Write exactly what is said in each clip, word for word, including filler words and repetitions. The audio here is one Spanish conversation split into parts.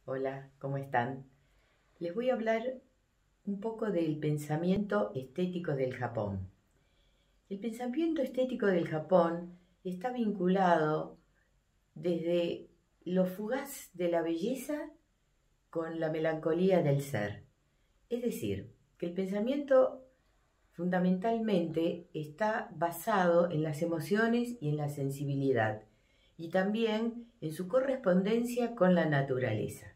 Hola, ¿cómo están? Les voy a hablar un poco del pensamiento estético del Japón. El pensamiento estético del Japón está vinculado desde lo fugaz de la belleza con la melancolía del ser. Es decir, que el pensamiento fundamentalmente está basado en las emociones y en la sensibilidad, y también en su correspondencia con la naturaleza.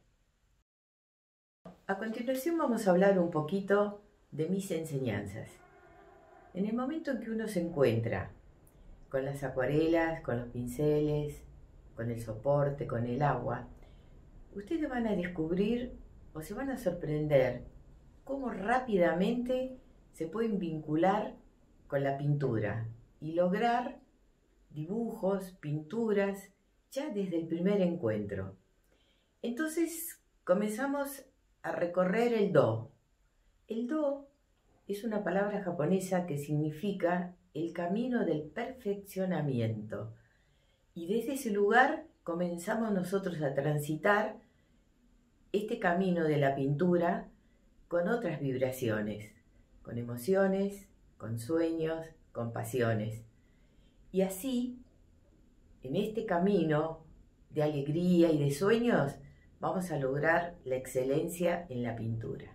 A continuación vamos a hablar un poquito de mis enseñanzas. En el momento en que uno se encuentra con las acuarelas, con los pinceles, con el soporte, con el agua, ustedes van a descubrir o se van a sorprender cómo rápidamente se pueden vincular con la pintura y lograr dibujos, pinturas, ya desde el primer encuentro. Entonces comenzamos a recorrer el do. El do es una palabra japonesa que significa el camino del perfeccionamiento. Y desde ese lugar comenzamos nosotros a transitar este camino de la pintura con otras vibraciones, con emociones, con sueños, con pasiones. Y así, en este camino de alegría y de sueños, vamos a lograr la excelencia en la pintura.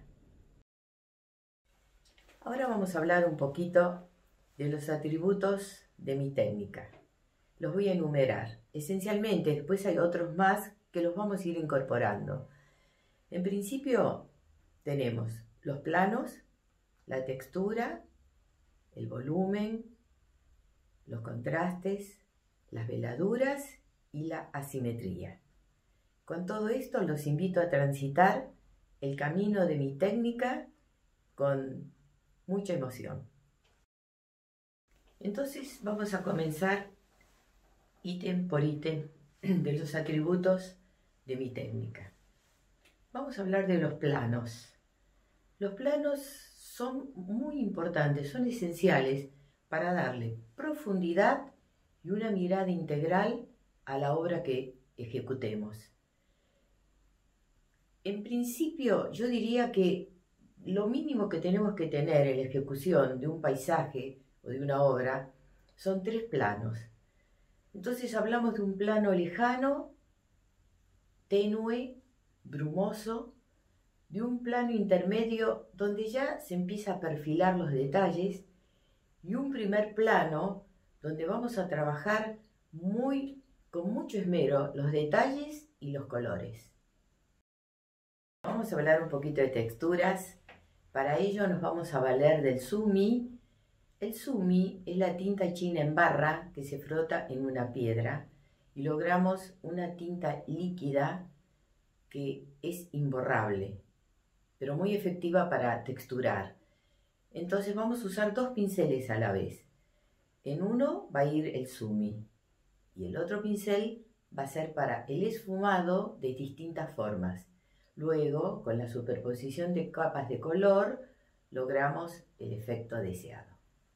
Ahora vamos a hablar un poquito de los atributos de mi técnica. Los voy a enumerar. Esencialmente, después hay otros más que los vamos a ir incorporando. En principio, tenemos los planos, la textura, el volumen, los contrastes, las veladuras y la asimetría. Con todo esto los invito a transitar el camino de mi técnica con mucha emoción. Entonces vamos a comenzar ítem por ítem de los atributos de mi técnica. Vamos a hablar de los planos. Los planos son muy importantes, son esenciales para darle profundidad y una mirada integral a la obra que ejecutemos. En principio, yo diría que lo mínimo que tenemos que tener en la ejecución de un paisaje o de una obra son tres planos. Entonces hablamos de un plano lejano, tenue, brumoso, de un plano intermedio donde ya se empieza a perfilar los detalles y un primer plano donde vamos a trabajar muy, con mucho esmero los detalles y los colores. Vamos a hablar un poquito de texturas. Para ello nos vamos a valer del sumi. El sumi es la tinta china en barra que se frota en una piedra y logramos una tinta líquida que es imborrable, pero muy efectiva para texturar. Entonces vamos a usar dos pinceles a la vez. En uno va a ir el sumi y el otro pincel va a ser para el esfumado de distintas formas. Luego, con la superposición de capas de color, logramos el efecto deseado.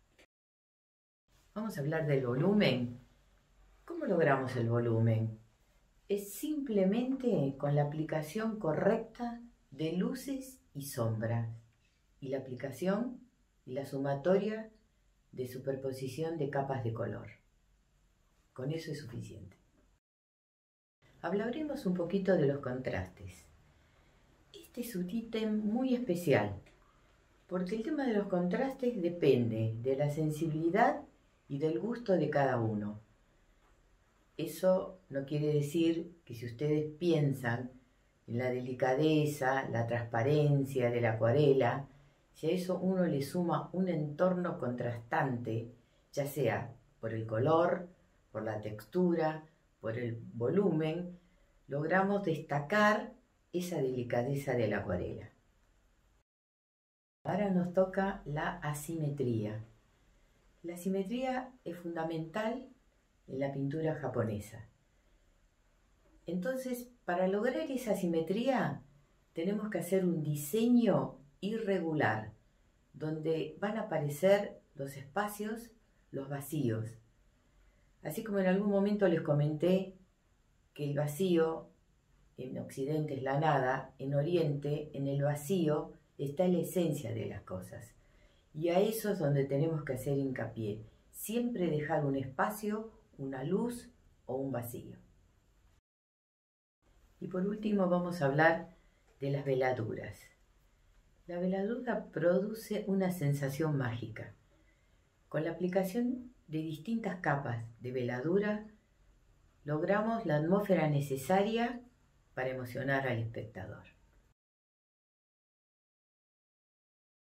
Vamos a hablar del volumen. ¿Cómo logramos el volumen? Es simplemente con la aplicación correcta de luces y sombras y la aplicación y la sumatoria de superposición de capas de color. Con eso es suficiente. Hablaremos un poquito de los contrastes. Este es un ítem muy especial porque el tema de los contrastes depende de la sensibilidad y del gusto de cada uno. Eso no quiere decir que si ustedes piensan en la delicadeza, la transparencia de la acuarela, si a eso uno le suma un entorno contrastante, ya sea por el color, por la textura, por el volumen, logramos destacar esa delicadeza de la acuarela. Ahora nos toca la asimetría. La asimetría es fundamental en la pintura japonesa. Entonces, para lograr esa asimetría, tenemos que hacer un diseño irregular, donde van a aparecer los espacios, los vacíos. Así como en algún momento les comenté que el vacío en Occidente es la nada, en Oriente, en el vacío, está la esencia de las cosas. Y a eso es donde tenemos que hacer hincapié. Siempre dejar un espacio, una luz o un vacío. Y por último vamos a hablar de las veladuras. La veladura produce una sensación mágica. Con la aplicación de distintas capas de veladura, logramos la atmósfera necesaria para emocionar al espectador.